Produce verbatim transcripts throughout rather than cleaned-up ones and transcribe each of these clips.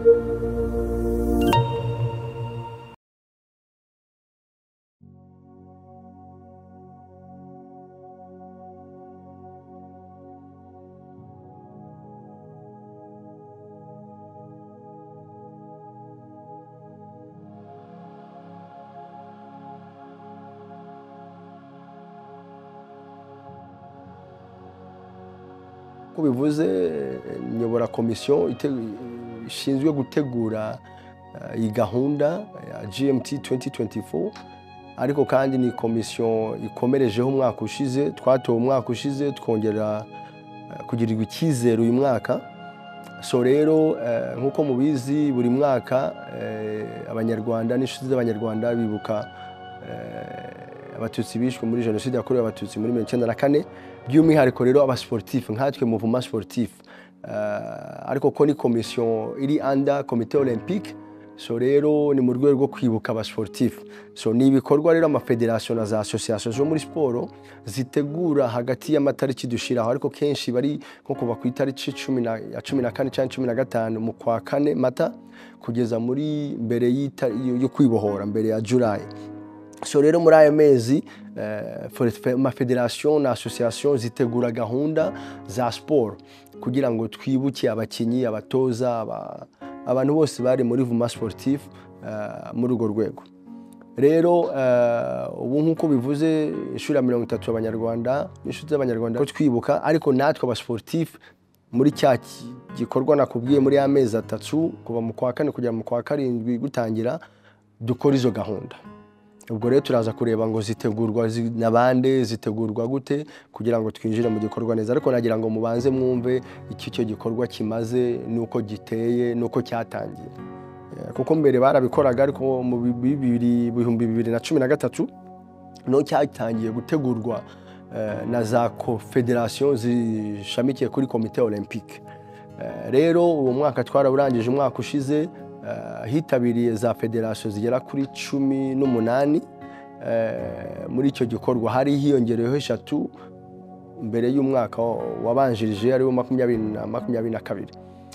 Ko bivuze nyobora komisiyo ishinzwe gutegura iyi gahunda ya G M T twenty twenty-four, ariko kandi ni komisiyo ikomerejeho umwaka ushize, twatowe umwaka ushize twongera kugirirwa icyizere uyu mwaka. So rero nkuko mubizi buri mwaka abanyarwanda n'inshuti z'abanyarwanda bibuka abatutsi bishwe muri jenoside yakorewe abatutsi muri mirongo icyenda na kane, by'umwihariko rero abasportif nkatwe mouvement sportif, ariko ko ni komisiyo iri under komite olympique. So rero ni mu rwego rwo kwibuka abasportif. So ni ibikorwa rero amafederation na za association zo muri sport zitegura hagati y'amatariki dushiraho, ariko kenshi bari nko kuva ku itariki cumi na kane cyangwa cumi na gatanu mu kwa kane mata kugeza muri mbere yo kwibohora, mbere ya July. So rero muri ayo mezi ma federation na association zitegura gahunda za sport kugira ngo twibuke abakinyi, abatoza, abantu bose bari muri mouvement sportif muri urwo rwego. Rero ubu nkuko bivuze ishuri ya mirongo itatu abanyarwanda n'inshuti z'abanyarwanda ko twibuka, ariko natwe abasportif muri cya gikorwa nakubwiye muri amezi atatu kuva mu kwa kane kugera mu kwa karindwi gutangira dukora izo gahunda. Ubwo rero turaza kureba ngo zitegurwa nabande, zitegurwa gute kugira ngo twinjire mu gikorwa neza, ariko nagira ngo mubanze mwumve iki cyo gikorwa kimaze nuko giteye nuko cyatangiye, kuko mbere barabikoraga ariko mu bihumbi bibiri na cumi na gatatu no cyatangiye gutegurwa na za confederation zishamikiye kuri komite olympique. Rero uwo mwaka twaraburangije umwaka ushize, hitabiriye za federation zigera kuri cumi n'umunani. Muri icyo gikorwa hari hiyongereyeho eshatu mbere y'umwaka wabanjirije ari wo makumyabiri na kabiri.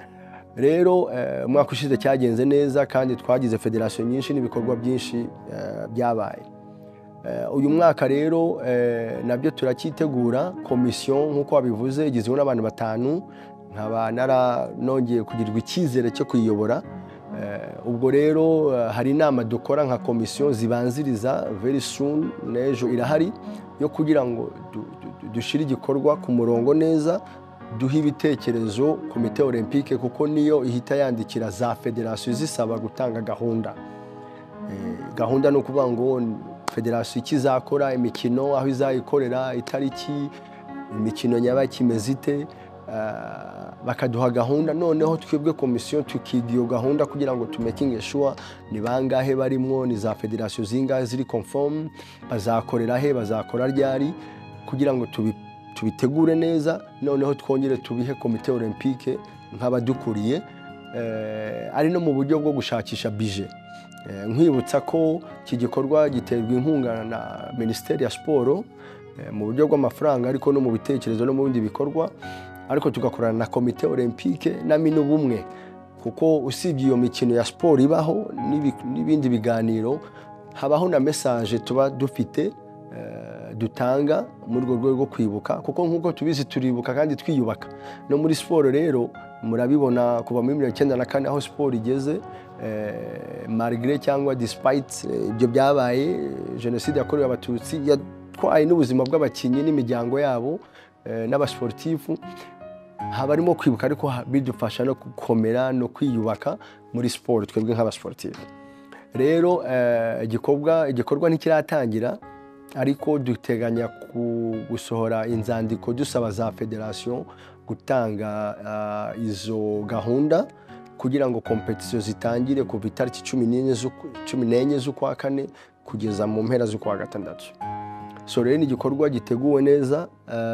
Rero umwaka ushize cyagenze neza kandi twagize federation nyinshi n'ibikorwa byinshi byabaye. Uyu mwaka rero nabyo turakitegura. Komisiyo nkuko wabivuze igizwe n'abantu batanu, nkaba naranongeye kugirirwa icyizere cyo kuyiyobora. Ubwo rero hari inama dukora nka komisiyo zibanziriza very soon, nejo irahari yo kugira ngo dushire igikorwa ku murongo neza, duha ibitekerezo komite olympique, kuko niyo ihita yandikira za federation zisaba gutanga gahunda. Gahunda no kuvuga ngo federation ikizakora imikino, aho izayikorera, itariki, imikino nyabaki mezite, bakaduha gahunda. Noneho twebwe komisiyo tukiga iyo gahunda kugira ngo tumaking sure ni bangahe barimo, ni za federation zingahe ziri conform, bazakorera he, bazakora ryari, kugira ngo tubitegure neza. Noneho twongere tubihe komite olympique nk'abadukuriye, ari no mu buryo bwo gushakisha budget. Nkwibutsa ko iki gikorwa giterwa inkunga na Ministeri ya Sport mu buryo bw'amafaranga, ariko no mu bitekerezo no mu bindi bikorwa, ariko tugakorana na komite olympique na Minubumwe, kuko usibye iyo mikino ya sport ibaho n'ibindi biganiro, habaho na message tuba dufite dutanga muri urwo rwego rwo kwibuka, kuko nkuko tubizi turibuka kandi twiyubaka. No muri sport rero murabibona kuva muri mirongo icyenda na kane aho sport igeze, malgré cyangwa despite ibyo byabaye, jenoside yakorewe abatutsi yatwaye n'ubuzima bw'abakinyi n'imiryango yabo n'abasportifu, habarimo kwibuka, ariko bidufasha no gukomera no kwiyubaka muri sport twebwe nk'abasportifu. Rero igikorwa igikorwa ntikiratangira, ariko duteganya gusohora inzandiko dusaba za federation gutanga izo gahunda kugira ngo competition zitangire kuva itariki cumi n'enye z'ukwa kane kugeza mu mpera z'ukwa gatandatu. So rero ni igikorwa giteguwe neza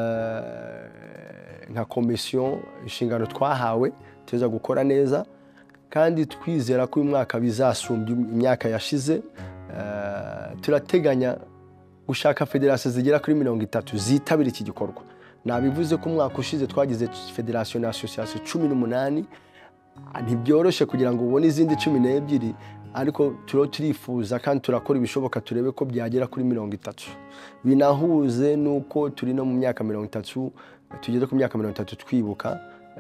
nka komisiyo, inshingano twahawe tuza gukora neza, kandi twizera ko uyu mwaka bizasumbya imyaka yashize. Turateganya gushaka federation zigera kuri mirongo itatu zitabira iki gikorwa. Nabivuze ko umwaka ushize twagize federation na association cumi n'umunani, ntibyoroshe kugira ngo ubone izindi cumi n'ebyiri, ariko turo turifuza kandi turakora ibishoboka turebe ko byagera kuri mirongo itatu. Binahuze nuko turi no mu myaka mirongo itatu, tugeze ku myaka mirongo itatu twibuka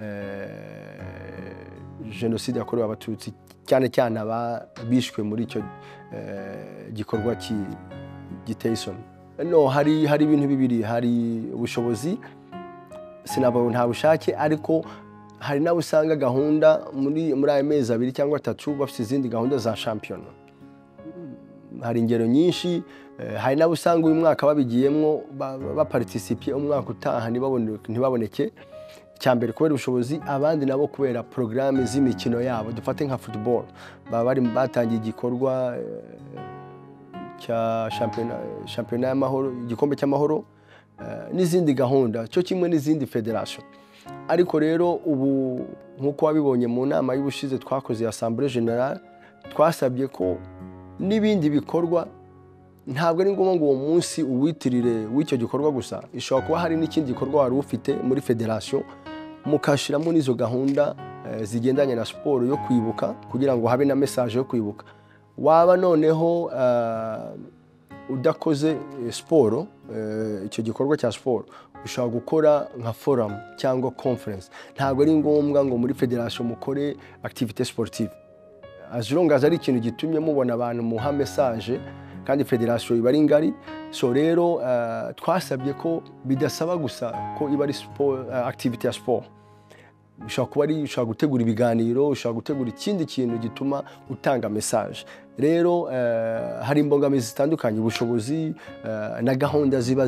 jenoside yakorewe abatutsi, cyane cyane abishwe muri icyo gikorwa giteye isoni. No, hari hari ibintu bibiri, hari ubushobozi sinabona nta bushake, ariko hari nawe usanga gahunda muri muri aya mezi abiri cyangwa atatu bafite izindi gahunda za shampiyona. Hari ingero nyinshi, hari nawe usanga uyu mwaka babigiyemo baparticipiye, umwaka utaha ntibaboneke, cyambere kubera ubushobozi, abandi nabo kubera programme z'imikino yabo. Dufate nka football, baba bari batangiye igikorwa cya shampiyona shampiyona y'amahoro, igikombe cy'amahoro n'izindi gahunda, cyo kimwe n'izindi federation. Ariko rero ubu nkuko wabibonye mu nama y'ubushize twakoze Assemblée Générale, twasabye ko n'ibindi bikorwa ntabwo ari ngombwa ngo uwo munsi uwitirire w'icyo gikorwa gusa, ishobora kuba hari n'ikindi gikorwa wari ufite muri federation, mukashiramo n'izo gahunda zigendanye na siporo yo kwibuka, kugira ngo habe na message yo kwibuka. Waba noneho udakoze siporo, icyo gikorwa cya siporo ushobora gukora nka forum cyangwa conference. Ntabwo ari ngombwa ngo muri federation mukore activité sportive, as long as ari ikintu gitumye mubona abantu muha message kandi federation iba ari ngari. So rero uh, twasabye ko bidasaba gusa ko iba ari activité ya sport, ushobora kuba ari ushobora gutegura ibiganiro, ushobora gutegura ikindi kintu gituma utanga message. Rero uh, hari imbogamizi zitandukanye, ubushobozi uh, na gahunda ziba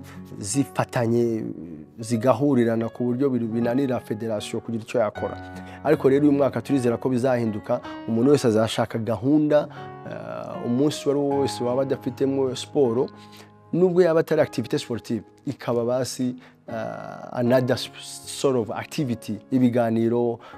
zifatanye zigahurirana ku buryo binanira federation kugira icyo yakora. Ariko rero uyu mwaka turizera ko bizahinduka, umuntu wese azashaka gahunda, uh, umunsi wari wose waba adafitemo siporo, nubwo yaba atari activité sportive, ikaba basi uh, another sort of activity, ibiganiro uh,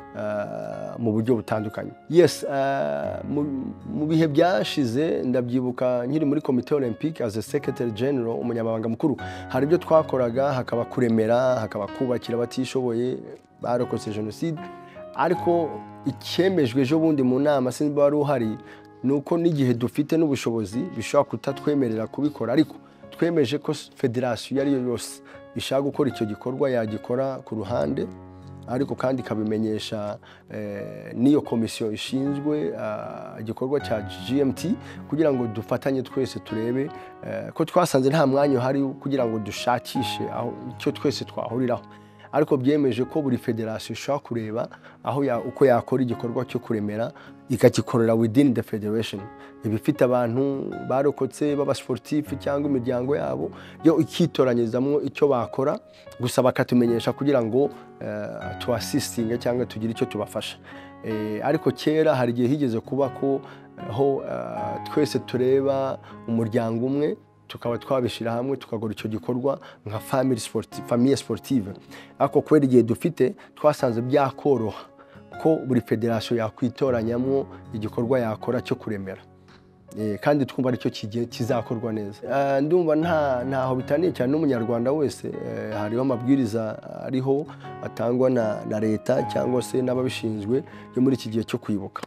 mu buryo butandukanye. Yes, uh, mu bihe byashize ndabyibuka nkiri muri Comité Olympique as a Secretary General, umunyamabanga mukuru, hari ibyo twakoraga, hakaba kuremera, hakaba kubakira abatishoboye barokotse jenoside. Ariko icyemejwe ejo bundi mu nama sinzi wari uhari, nuko n'igihe dufite n'ubushobozi bishobora kutatwemerera kubikora, ariko twemeje ko federation yari yo yose ishaka gukora icyo gikorwa yagikora ku ruhande, ariko kandi kabimenyesha eh, niyo komisiyo ishinzwe uh, igikorwa cya G M T, kugira ngo dufatanye twese turebe uh, ko twasanze nta mwanya uhari kugira ngo dushakishe aho icyo twese twahuriraho. Ariko byemeje ko buri federation ishobora kureba aho ya, uko yakora igikorwa cyo kuremera, ikagikorera within the federation. Ibifite abantu barokotse baba sportif cyangwa imiryango yabo, yo ikitoranyizamwo icyo bakora, gusa bakatumenyesha kugira ngo uh, tu assisting cyangwa tugire icyo tubafasha. E, ariko kera hari igihe higeze kuba ko ho uh, twese tureba umuryango umwe, tukaba twabishira hamwe tukagora icyo gikorwa nka family sportive, famille sportive. Ako kwera igihe dufite twasanze byakoroha ko buri federation yakwitoranyamwo igikorwa yakora cyo kuremera, e, kandi twumva aricyo kigiye kizakorwa neza. Uh, ndumva nta ntaho bitaniye cyane n'umunyarwanda wese. Uh, hariho amabwiriza ariho atangwa na, na leta cyangwa se n'ababishinzwe yo muri iki gihe cyo kwibuka.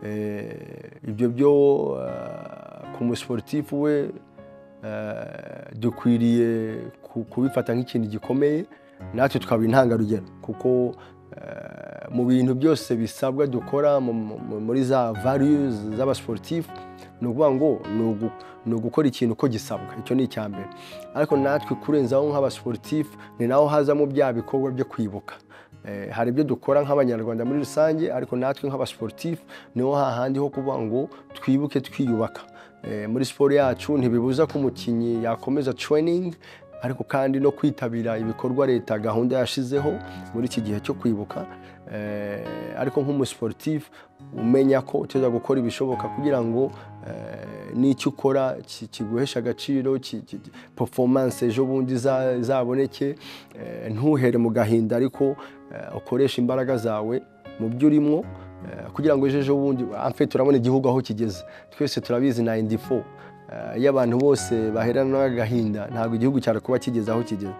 Uh, ibyo byo uh, ku musportif we Uh, dukwiriye kubifata nk'ikintu gikomeye, natwe tukaba intangarugero, kuko uh, mu bintu byose bisabwa dukora muri za values z'aba sportif, nukuvuga ngo ni ugukora ikintu ko gisabwa, icyo ni icyambere. Ariko natwe kurenzaho nk'aba sportif ni naho hazamo bya bikorwa byo kwibuka. Eh, hari ibyo dukora nk'abanyarwanda muri rusange, ariko natwe nk'aba sportif niho hahandi ho kuvuga ngo twibuke twiyubaka. Eh, muri sport yacu ntibibuza ko umukinyi yakomeza training, ariko kandi no kwitabira ibikorwa leta gahunda yashizeho muri iki gihe cyo kwibuka. Eh, ariko nk'umusportif umenya ko uteza gukora ibishoboka kugira ngo eh, n'icyo ukora kiguhesha agaciro, performance ejo bundi zaboneke, eh, ntuhere mu gahinda, ariko eh, ukoresha imbaraga zawe mu byo urimo, kugira ngo ejo bundi amfe turabona igihugu aho kigeze. Twese turabizi ninety four, iyo abantu bose baherana n'agahinda ntabwo igihugu cyari kuba kigeze aho kigeze.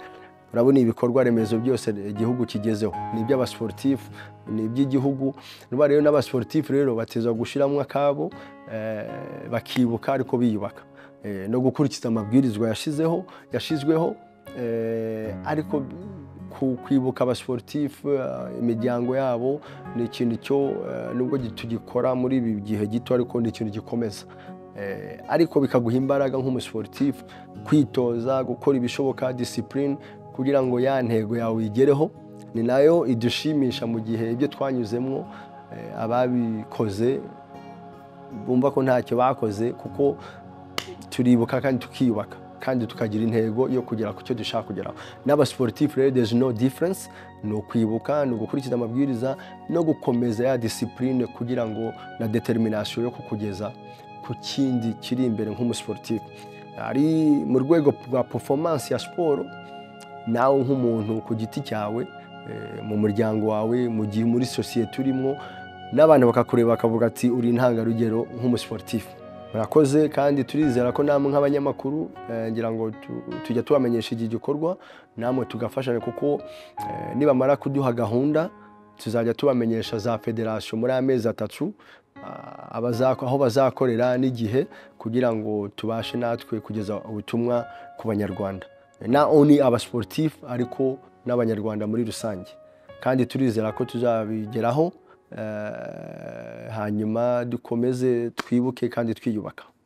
urabona ibikorwa remezo byose igihugu kigezeho ni iby'aba sportif ni iby'igihugu nuba rero n'aba sportif rero bateza gushiramo akabo bakibuka ariko biyubaka no gukurikiza amabwirizwa yashizeho yashizweho ariko kwibuka aba sportif imiryango yabo ni ikintu cyo nubwo tugikora muri ibi gihe gito ariko ni ikintu gikomeza ariko bikaguha imbaraga nk'umusportif kwitoza gukora ibishoboka discipline kugira ngo ya ntego yawe igereho ni nayo idushimisha mu gihe ibyo twanyuzemo ababikoze bumva ko ntacyo bakoze kuko turibuka kandi tukiyubaka kandi tukagira intego yo kugera ku cyo dushaka kugeraho n'aba sportif rero there's no difference no kwibuka no gukurikiza amabwiriza no gukomeza ya discipline kugira ngo na determination yo kukugeza ku kindi kiri imbere nk'umusportif ari mu rwego rwa performance ya sport nawe nk'umuntu ku giti cyawe mu muryango wawe mu gihe muri societe urimo n'abantu bakakureba bakavuga ati uri intangarugero nk'umusportif murakoze kandi turizera ko namwe nk'abanyamakuru ngira ngo tujya tubamenyesha iki gikorwa namwe tugafashanya kuko nibamara kuduha gahunda tuzajya tubamenyesha za federation muri amezi atatu aho bazakorera n'igihe kugira ngo tubashe natwe kugeza ubutumwa ku banyarwanda na only aba sportif ariko n'abanyarwanda muri rusange kandi turizera ko tuzabigeraho hanyuma dukomeze twibuke kandi twiyubaka.